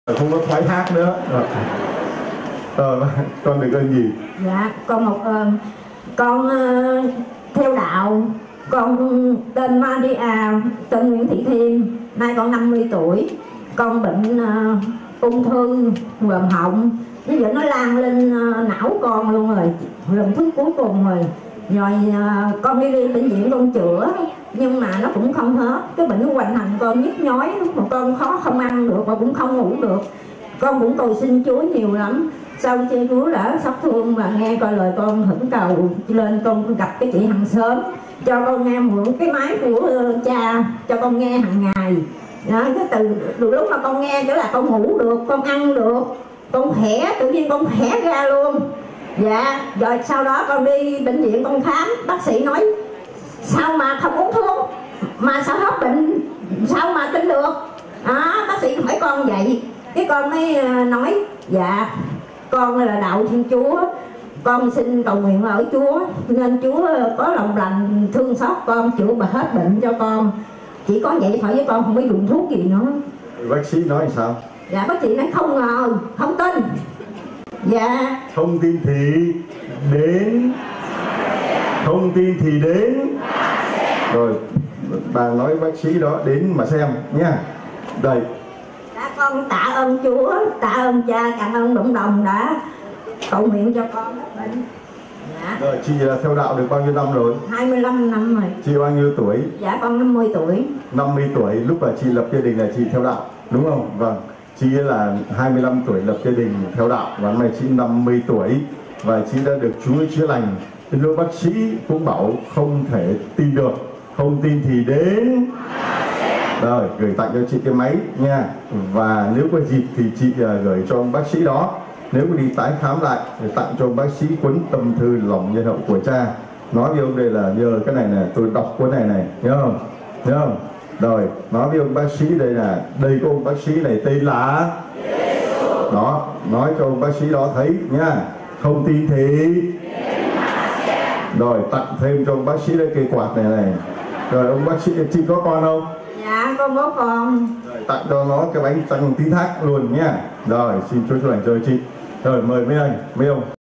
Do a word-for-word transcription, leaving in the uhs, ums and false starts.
Không có thoái thác nữa. Ờ, con được ơn gì? Dạ, con một ơn. Con uh, theo đạo. Con tên Maria, tên Nguyễn Thị Thiên. Nay con năm mươi tuổi. Con bệnh uh, ung thư quầng họng. Bây giờ nó lan lên uh, não con luôn rồi. Lần thứ cuối cùng rồi. Rồi uh, con đi đi bệnh viện con chữa, nhưng mà nó cũng không hết. Cái bệnh nó hoành hành con nhức nhói, mà con khó không ăn được và cũng không ngủ được. Con cũng cầu xin Chúa nhiều lắm. Sau khi Chúa đã xót thương và nghe coi lời con thỉnh cầu lên, con gặp cái chị hàng xóm cho con nghe mượn cái máy của cha cho con nghe hàng ngày. Đó, cái từ, từ lúc mà con nghe trở là con ngủ được, con ăn được, con khỏe, tự nhiên con khỏe ra luôn. Dạ, rồi sau đó con đi bệnh viện con khám, bác sĩ nói sao mà không uống thuốc mà sao hết bệnh, sao mà tin được. Đó, bác sĩ hỏi con vậy, cái con mới nói dạ con là đạo Thiên Chúa, con xin cầu nguyện ở Chúa nên Chúa có lòng lành thương xót con, chữa hết bệnh cho con. Chỉ có vậy thôi với con không có dùng thuốc gì nữa. Bác sĩ nói sao? Dạ bác sĩ nói không ngờ, không tin. Dạ. Không tin thì đến, không tin thì đến. Rồi bà nói bác sĩ đó đến mà xem nha. Đây. Đã con tạ ơn Chúa, tạ ơn cha, cảm ơn Đồng Đồng đã cầu nguyện cho con hết bệnh. Dạ. Rồi chị theo đạo được bao nhiêu năm rồi? hai mươi lăm năm rồi. Chị bao nhiêu tuổi? Dạ con năm mươi tuổi. năm mươi tuổi, lúc mà chị lập gia đình là chị theo đạo, đúng không? Vâng. Chị là hai mươi lăm tuổi lập gia đình theo đạo, và hôm nay chị năm mươi tuổi và chị đã được Chúa chữa lành. Lúc bác sĩ cũng bảo không thể tin được, không tin thì đến. Rồi gửi tặng cho chị cái máy nha, và nếu có dịp thì chị uh, gửi cho ông bác sĩ đó. Nếu đi tái khám lại thì tặng cho ông bác sĩ cuốn tâm thư lòng nhân hậu của cha. Nói với ông đây là nhờ cái này này, tôi đọc cuốn này này, nhớ không? Nhớ không? Rồi nói với ông bác sĩ đây là đây có ông bác sĩ này tên là đó, nói cho ông bác sĩ đó thấy nha. Không tin thì rồi tặng thêm cho ông bác sĩ đây cây quạt này này. Rồi ông bác sĩ, chị có con không? Dạ con có con. Rồi, tặng cho nó cái bánh trăng tín thác luôn nha. Rồi xin Chúa chúc lành cho chị. Rồi mời mấy anh mấy ông.